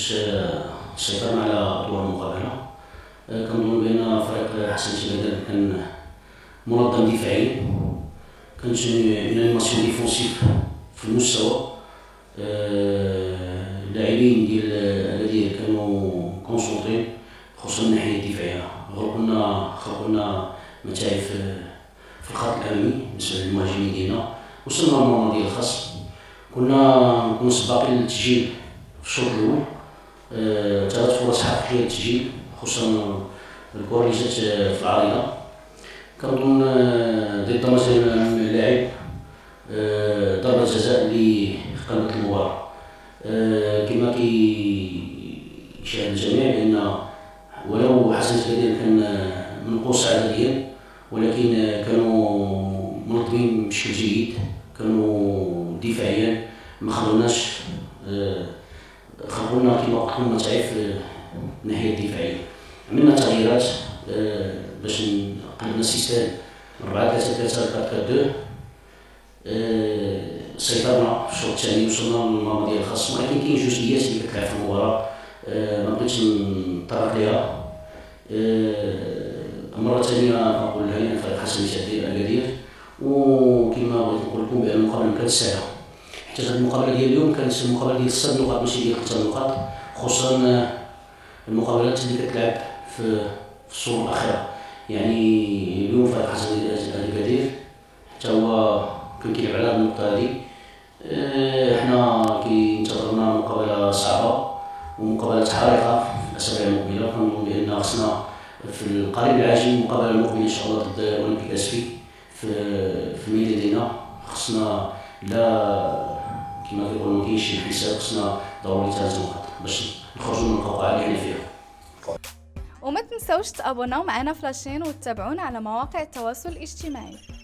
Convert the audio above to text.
باش سيطرنا على أدوار المقابلة. كنظن بأن فريق حسن تبادل كان منظم دفاعيا، كانت اون انيماسيون ديفونسيف في المستوى. اللاعبين ديال الذين كانوا كونسونطرين خصوصا من الناحيه الدفاعيه، خلقنا متاعب في الخط الامامي بالنسبه للمهاجمين ديالنا. وصلنا للمرمى ديال الخصم، كنا سباقين للتسجيل في الشوط الاول، 3 فرص حقيقيه للتسجيل خصوصا الكره اللي جات في العارضه. كنظن ضد مثلا اللاعب ضربه جزاء اللي قلبت المباراه. كما كيشاهد الجميع بان ولو حسن تبادل كان منقوص عدديا، ولكن كانوا منظمين بشكل جيد، كانوا دفاعيا ما خلوناش خلقنا كما قلت لكم متاعب في الناحيه الدفاعيه. عملنا تغييرات باش قلبنا السيستم 4-3-3 4-4-2. سيطرنا في الشوط الثاني، وصلنا للمرمى ديال الخصم، ولكن كاين جزئيات اللي كتلعب في المباراه ما بغيتش نطرق ليها. مرة ثانية نقول لها الفريق حسن أكادير، وكما بغيت نقول لكم بأن المقابلة كانت سهلة، حيت هذه المقابلة ديال اليوم كانت مقابلة ديال 6 نقاط ماشي ديال 3 نقاط، خصوصا المقابلات اللي كتلعب في الصورة الأخيرة. يعني اليوم فريق حسن أكادير حتى هو كان كيلعب على النقطة هذه. حنا كينتظرنا مقابلة صعبة ومقابلة حارقة في الأسابيع المقبلة. كنظن بأن خصنا في القريب العاجل المقابلة المقبلة إن شاء الله ضد أولمبيك أسفي في ميداننا. خصنا لا كما كيقولوا مكاينش شي حساب، خصنا ضروري 3 نقاط باش نخرجوا من القوقعة اللي حنا فيها. وما تنسوش تابوناو معنا في لاشين وتتابعونا على مواقع التواصل الاجتماعي.